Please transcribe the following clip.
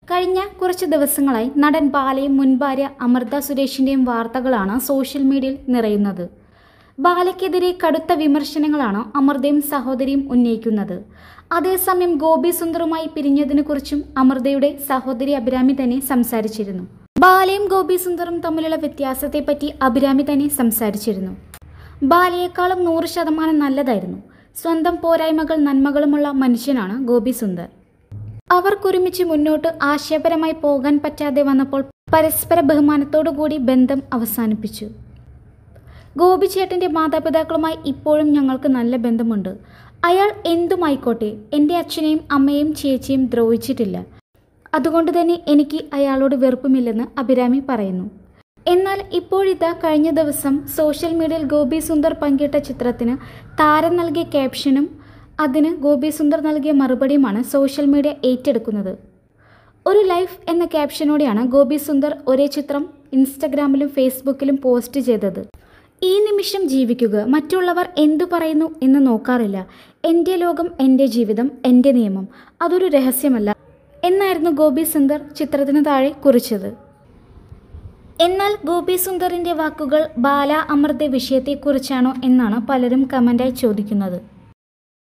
കഴിഞ്ഞ കുറച്ച് ദിവസങ്ങളായി നടൻ ബാലയും മുൻ ഭാര്യ അമൃത സുരേഷിൻ്റെയും വാർത്തകളാണ് സോഷ്യൽ മീഡിയയിൽ നിറയുന്നത്. ബാലയ്ക്കെതിരെ കടുത്ത വിമർശനങ്ങളാണ് അമൃതയും സഹോദരിയും ഉന്നയിക്കുന്നത്. അതേസമയം ഗോപി സുന്ദറുമായി പിരിഞ്ഞതിനെക്കുറിച്ചും അമൃതയുടെ സഹോദരി അഭിരാമി തന്നെ സംസാരിച്ചിരുന്നു. ബാലയും ഗോപി സുന്ദറും തമ്മിലുള്ള വ്യത്യാസത്തെപ്പറ്റി അഭിരാമി തന്നെ സംസാരിച്ചിരുന്നു. ബാലയെക്കാളും 100% നല്ലതായിരുന്നു. സ്വന്തം പോരായ്മകൾ നന്മകളുമുള്ള മനുഷ്യനാണ് ഗോപി സുന്ദർ. അവർക്കൊരുമിച്ച് മുന്നോട്ട് ആശയപരമായി പോകാൻ പറ്റാതെ വന്നപ്പോൾ പരസ്പര ബഹുമാനത്തോടുകൂടി ബന്ധം അവസാനിപ്പിച്ചു. ഗോപിച്ചേട്ടൻ്റെ മാതാപിതാക്കളുമായി ഇപ്പോഴും ഞങ്ങൾക്ക് നല്ല ബന്ധമുണ്ട്. അയാൾ എന്തുമായിക്കോട്ടെ, എൻ്റെ അച്ഛനെയും അമ്മയെയും ചേച്ചിയും ദ്രോഹിച്ചിട്ടില്ല. അതുകൊണ്ട് തന്നെ എനിക്ക് അയാളോട് വെറുപ്പുമില്ലെന്ന് അഭിരാമി പറയുന്നു. എന്നാൽ ഇപ്പോഴിതാ കഴിഞ്ഞ ദിവസം സോഷ്യൽ മീഡിയയിൽ ഗോപി സുന്ദർ പങ്കിട്ട ചിത്രത്തിന് താരം നൽകിയ ക്യാപ്ഷനും അതിന് ഗോപി സുന്ദർ നൽകിയ മറുപടിയുമാണ് സോഷ്യൽ മീഡിയ ഏറ്റെടുക്കുന്നത്. ഒരു ലൈഫ് എന്ന ക്യാപ്ഷനോടെയാണ് ഗോപി സുന്ദർ ഒരേ ചിത്രം ഇൻസ്റ്റഗ്രാമിലും ഫേസ്ബുക്കിലും പോസ്റ്റ് ചെയ്തത്. ഈ നിമിഷം ജീവിക്കുക, മറ്റുള്ളവർ എന്തു പറയുന്നു എന്ന് നോക്കാറില്ല. എൻ്റെ ലോകം, എൻ്റെ ജീവിതം, എൻ്റെ നിയമം, അതൊരു രഹസ്യമല്ല എന്നായിരുന്നു ഗോപി സുന്ദർ ചിത്രത്തിന് താഴെ കുറിച്ചത്. എന്നാൽ ഗോപി സുന്ദറിൻ്റെ വാക്കുകൾ ബാല അമൃത വിഷയത്തെക്കുറിച്ചാണോ എന്നാണ് പലരും കമൻ്റായി ചോദിക്കുന്നത്.